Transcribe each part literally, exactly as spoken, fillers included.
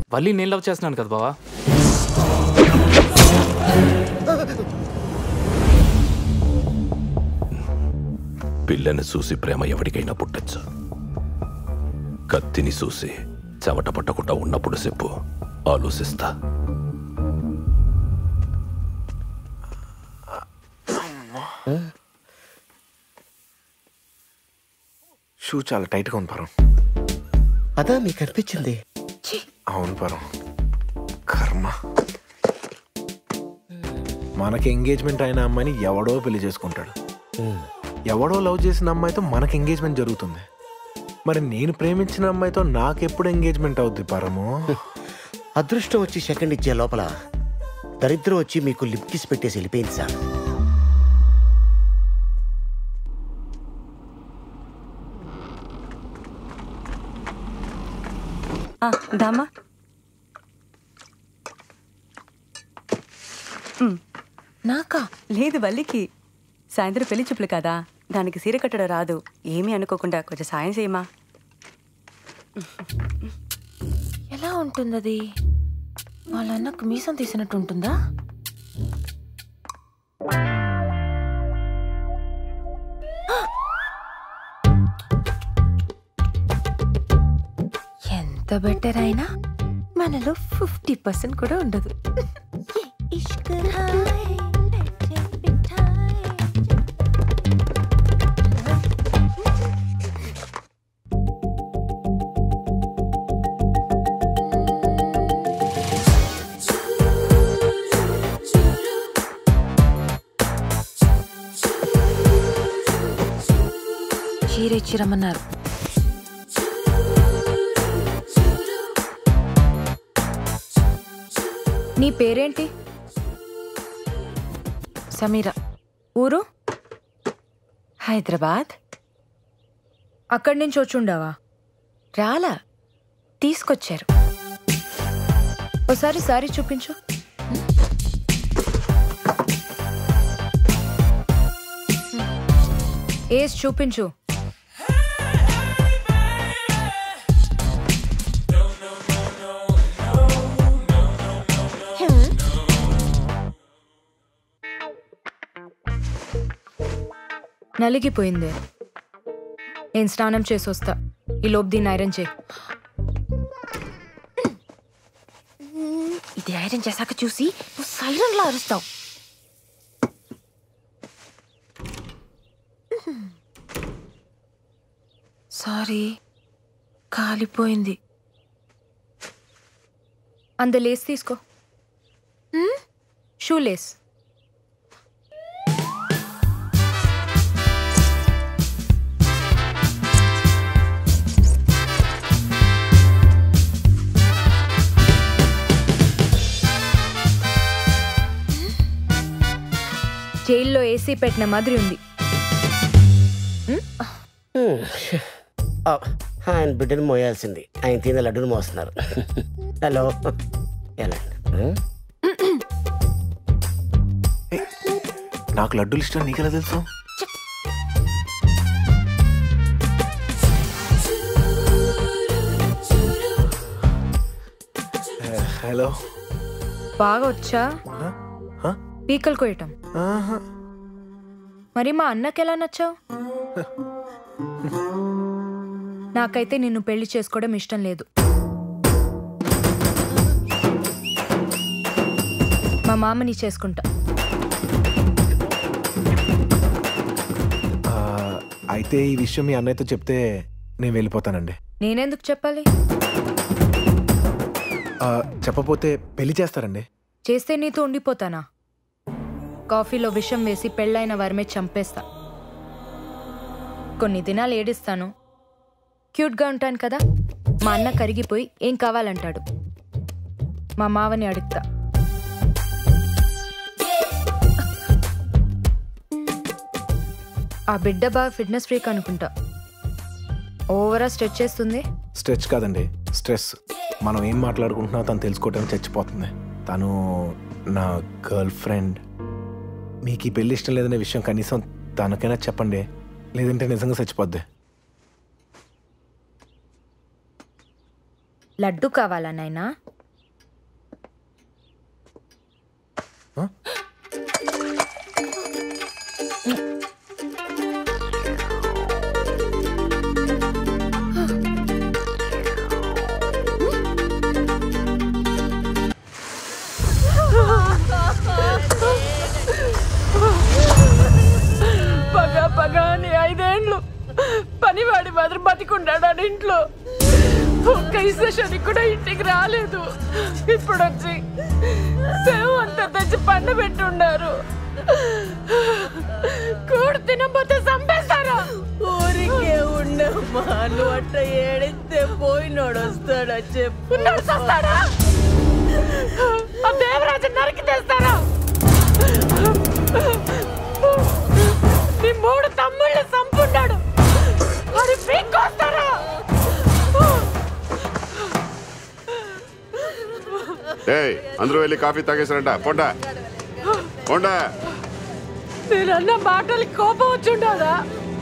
వల్లి నేను లవ్ చేస్తున్నాను కదా బావా. పిల్లని చూసి ప్రేమ ఎవరికైనా పుట్టచ్చు. కత్తిని చూసి చెమట పట్టకుండా ఉన్నప్పుడు చెప్పు, ఆలోచిస్తా. షూ చాలా టైట్గా ఉంది పరం. అదా మీకు అనిపించింది? అవును పరం, కర్మ. మనకి ఎంగేజ్మెంట్ అయిన అమ్మాయిని ఎవడో పెళ్లి చేసుకుంటాడు. ఎవడో లవ్ చేసిన అమ్మాయితో మనకి ఎంగేజ్మెంట్ జరుగుతుంది. మరి నేను ప్రేమించిన అమ్మాయితో నాకెప్పుడు ఎంగేజ్మెంట్ అవుద్ది పరము? అదృష్టం వచ్చి సెకండ్ ఇచ్చే లోపల దరిద్రం వచ్చి మీకు లిప్ కిస్ పెట్టేసి వెళ్ళిపోయింది సార్. దామా నాకా? లేదు వల్లికి. సాయంత్రం పెళ్లి చూపులు కదా, దానికి సీర కట్టడం రాదు. ఏమీ అనుకోకుండా కొంచెం సాయం చేయమా. ఎలా ఉంటుంది అది? వాళ్ళ అన్నకు మీసం తీసినట్టు ఉంటుందా? ఎంత బెటర్ అయినా మనలో ఫిఫ్టీ పర్సెంట్ కూడా ఉండదు. చీర ఇచ్చిరమ్మన్నారు. నీ పేరేంటి? సమీరా. ఊరు? హైదరాబాద్. అక్కడి నుంచి వచ్చుండావా? రాలా, తీసుకొచ్చారు. ఒకసారి సారీ చూపించు. ఏస్ చూపించు. నలిగిపోయింది. నేను స్నానం చేసి వస్తా. ఈ లోపు దీన్ని ఐరన్ చేయి. ఇది ఐరన్ చేశాక చూసి నువ్వు సైరన్లా అరుస్తావు. సారీ, కాలిపోయింది. అంద లేస్ తీసుకో. Shoe lace. జైల్లో ఏసీ పెట్టిన మాదిరి ఉంది. ఆయన బిడ్డను మోయాల్సింది, ఆయన తినే లడ్డును మోస్తున్నారు. హలో, ఎలా? నాకు లడ్డూలు ఇష్టం, నీకెలా తెలుసు? హలో. బాగా వచ్చా పీకలు కోయటం? మరి మా అన్నకి ఎలా నచ్చావు? నాకైతే నిన్ను పెళ్లి చేసుకోవడం ఇష్టం లేదు. మా మామని చేసుకుంటా. అయితే ఈ విషయం మీ అన్నయ్యతో చెప్తే నేను వెళ్ళిపోతానండి. నేనెందుకు చెప్పాలి? చెప్పపోతే పెళ్లి చేస్తారండి. చేస్తే నీతో ఉండిపోతానా? కాఫీలో విషం వేసి పెళ్ళైన వారిమే చంపేస్తా. కొన్ని దినాలు ఏడిస్తాను, క్యూట్గా ఉంటాను కదా. మా అన్న కరిగిపోయి ఏం కావాలంటాడు. మా మావని అడుగుతా. ఆ బిడ్డ బాగా ఫిట్నెస్ ఫ్రీక్ అనుకుంటా. ఓవరా స్ట్రెచ్ చేస్తుంది. స్ట్రెచ్ కాదండి, స్ట్రెస్. మనం ఏం మాట్లాడుకుంటున్నా తను తెలుసుకోవడానికి చచ్చిపోతుంది. తను నా గర్ల్ ఫ్రెండ్. మీకు ఈ పెళ్ళి ఇష్టం లేదనే విషయం కనీసం తనకైనా చెప్పండి, లేదంటే నిజంగా చచ్చిపోద్ది. లడ్డు కావాలా నాయనా? పగా పగా అని ఐదేండ్లు పనివాడి మాత్రం బతికుండాడు ఇంట్లో. ఒక్క ఇసేషన్ కూడా ఇంటికి రాలేదు. ఇప్పుడు వచ్చి సేవ అంతా తెచ్చి పండ పెట్టుండారు. కూడు తినకపోతే చంపేస్తారా? ఊరికే ఉండమ్మా, నువ్వు అట్ట ఏడిస్తే పోయినోడు వస్తాడా చెప్పు. వస్తాడా? ఆ దేవరాజు నరికి తెస్తారా? నీ మూడు తమ్ముళ్ళు చంపున్నాడు, అది పీక్కొస్తారా? ఏయ్, అందరూ వెళ్ళి కాఫీ తాగేసారంట. పొండా పొండా. నేనన్న మాటలకి కోపం వచ్చుండాదా?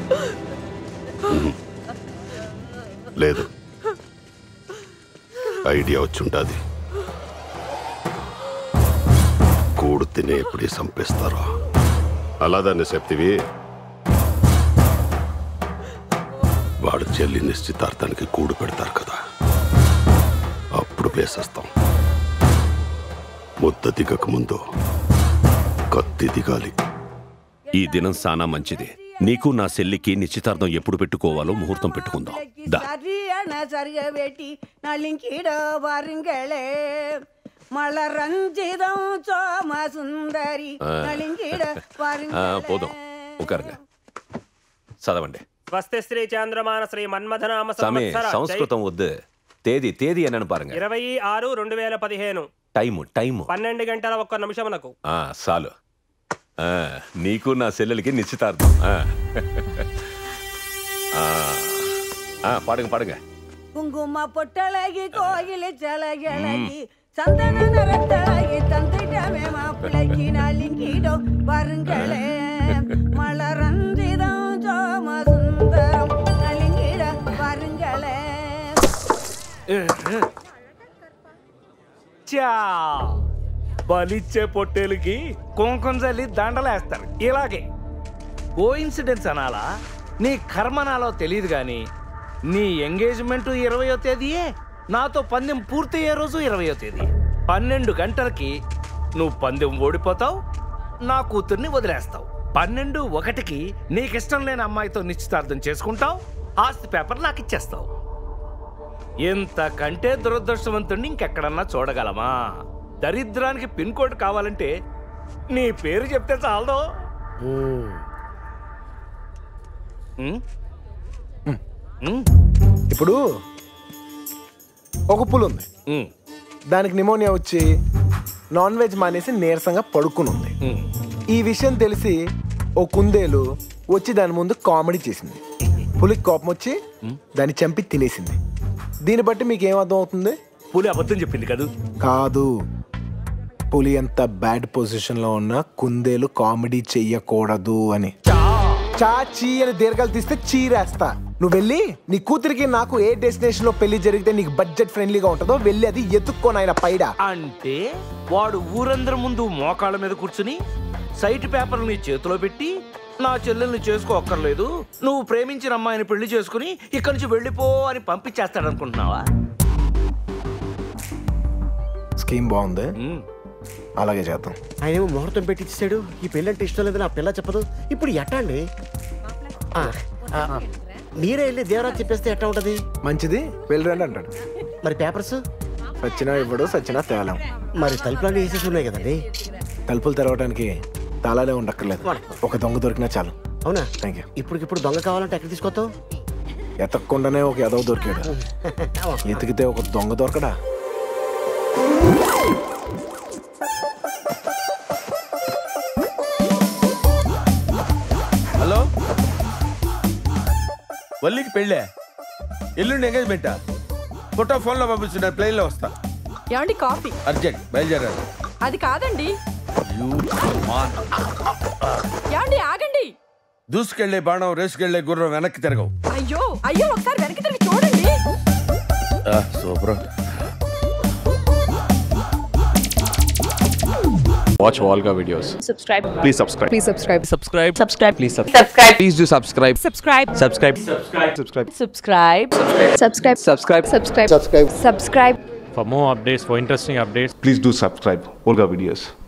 లేదు, ఐడియా వచ్చుంటాది. కూడు తినే ఎప్పుడే చంపేస్తారో అలా దాన్ని చెప్తివి. వాడు చెల్లి నిశ్చితార్థానికి కూడు పెడతారు కదా, అప్పుడు వేసేస్తాం. ముద్ద దిగక ముందు కత్తి దిగాలి. ఈ దినం సానా మంచిది. నీకు నా చెల్లికి నిశ్చితార్థం ఎప్పుడు పెట్టుకోవాలో ముహూర్తం పెట్టుకుందాం. దా. సరిగబెట్టి నలింకిడ వరింగళే మళ్ళ రంజిదం చోమ సుందరి నలింకిడ పోదాం. ఒకరుగా చదవండి. స్వస్తి శ్రీ చంద్రమాన శ్రీ మన్మథనామ స్వామి, సంస్కృతం వద్దు. తేదీ తేదీ అని పారుங்க. ఇరవై ఆరు రెండు వేల పదిహేను టైము టైము పన్నెండు గంటల ఒక్క నిమిషములకు. చాలు. నీకు నా చెల్లెలకి నిశ్చితార్థం. పాడుங்க పాడుங்க. కుంకుమ పొట్టలగి కోయిలి చలగలగి చందన నరట్టలగి తంతిటమే మాపులకి నలింకిడో వరింగళే మళ్ళ రంజిదం చోమ సుందరం నలింకిడ వరింగళే. బలిచ్చే పొట్టేలుకి కుంకుమ చల్లి దండలేస్తారు. ఇలాగే కోఇన్సిడెన్స్ అనాలా, నీ కర్మనాలో తెలియదు కానీ నీ ఎంగేజ్మెంట్ ఇరవయో తేదీయే, నాతో పందెం పూర్తయ్యే రోజు ఇరవయో తేదీ. పన్నెండు గంటలకి నువ్వు పందెం ఓడిపోతావు, నా కూతుర్ని వదిలేస్తావు. పన్నెండు ఒకటికి నీకిష్టం లేని అమ్మాయితో నిశ్చితార్థం చేసుకుంటావు, ఆస్తి పేపర్ నాకు ఇచ్చేస్తావు. ఇంతకంటే దురదృష్టవంతుడిని ఇంకెక్కడన్నా చూడగలమా? దరిద్రానికి పిన్ కోడ్ కావాలంటే నీ పేరు చెప్తే చాలదో. ఇప్పుడు ఒక పులు ఉంది, దానికి నిమోనియా వచ్చి నాన్ వెజ్ మానేసి నీరసంగా పడుకుని ఉంది. ఈ విషయం తెలిసి ఓ కుందేలు వచ్చి దాని ముందు కామెడీ చేసింది. పులికి కోపం వచ్చి దాన్ని చంపి తినేసింది. దీన్ని బట్టి మీకు ఏం అర్థం అవుతుంది? పులి అబద్ధం చెప్పింది కాదు కాదు పులి ఎంత బ్యాడ్ పొజిషన్ లో ఉన్నా కుందేలు కామెడీ చెయ్యకూడదు అని. చాచీ అని దీర్ఘాలు తీస్తే చీరేస్తా. నువ్వు వెళ్ళి నీ కూతురికి నాకు ఏ డెస్టినేషన్ లో పెళ్లి జరిగితే నీకు బడ్జెట్ ఫ్రెండ్లీగా ఉంటుందో వెళ్ళి అది ఎత్తుక్కోని ఆయన పైడా. అంటే వాడు ఊరందరి ముందు మోకాళ్ళ మీద కూర్చుని సైట్ పేపర్ నీ చేతిలో పెట్టి నా చెల్లెల్ని చేసుకోక్కర్లేదు, నువ్వు ప్రేమించిన అమ్మాయిని పెళ్లి చేసుకుని ఇక్కడి నుంచి వెళ్ళిపో అని పంపించేస్తాడు అనుకుంటున్నావా? స్కీమ్ బాగుంది, అలాగే చేద్దాం. ఆయనేమో ముహూర్తం పెట్టించాడు, ఈ పెళ్ళంటే ఇష్టం లేదు నా పిల్ల చెప్పదు. ఇప్పుడు ఎట్టా అండి? మీరే వెళ్ళి దేవరాజ్ చెప్పేస్తే ఎట్టా ఉంటది? మంచిది, వెళ్ళరండి అంటాడు. మరి పేపర్స్ సచ్చినా ఇవ్వడు, సచ్చినా తేలం. మరి తలుపులన్నీ వేసేసి ఉన్నాయి కదండి. తలుపులు తెరవడానికి తాళాలే ఉండక్కర్లేదు, ఒక దొంగ దొరికినా చాలు. అవునా? Thank you. ఇప్పటికిప్పుడు దొంగ కావాలంటే ఎక్కడ తీసుకొస్తావు? ఎతక్కుండానే ఒక ఎదవ దొరికాడు, ఎతికితే ఒక దొంగ దొరకడా? హలో, వల్లికి పెళ్ళే, ఎల్లుండి ఎంగేజ్మెంటా? ఫోటో ఫోన్లో పంపిస్తున్నా, ప్లేన్లో వస్తా. ఏమండి కాఫీ అర్జెంట్, బయలుదేరాలి. అది కాదండి. ఏమండి ఆగండి. దూసుకెళ్లే బాణం రేసుకెళ్లే గుర్రం వెనక్కి తిరగవు. అయ్యో అయ్యో ఒకసారి వెనక్కి తిరిగి చూడండి. Super. Watch Volga videos. Subscribe. Please subscribe. Please subscribe. Subscribe. Subscribe. Please subscribe. Subscribe. Please do subscribe. Subscribe. Subscribe. Subscribe. Subscribe. Subscribe. Subscribe. Subscribe. Subscribe. Subscribe. Subscribe. For more updates, for interesting updates, Please do subscribe. Volga videos.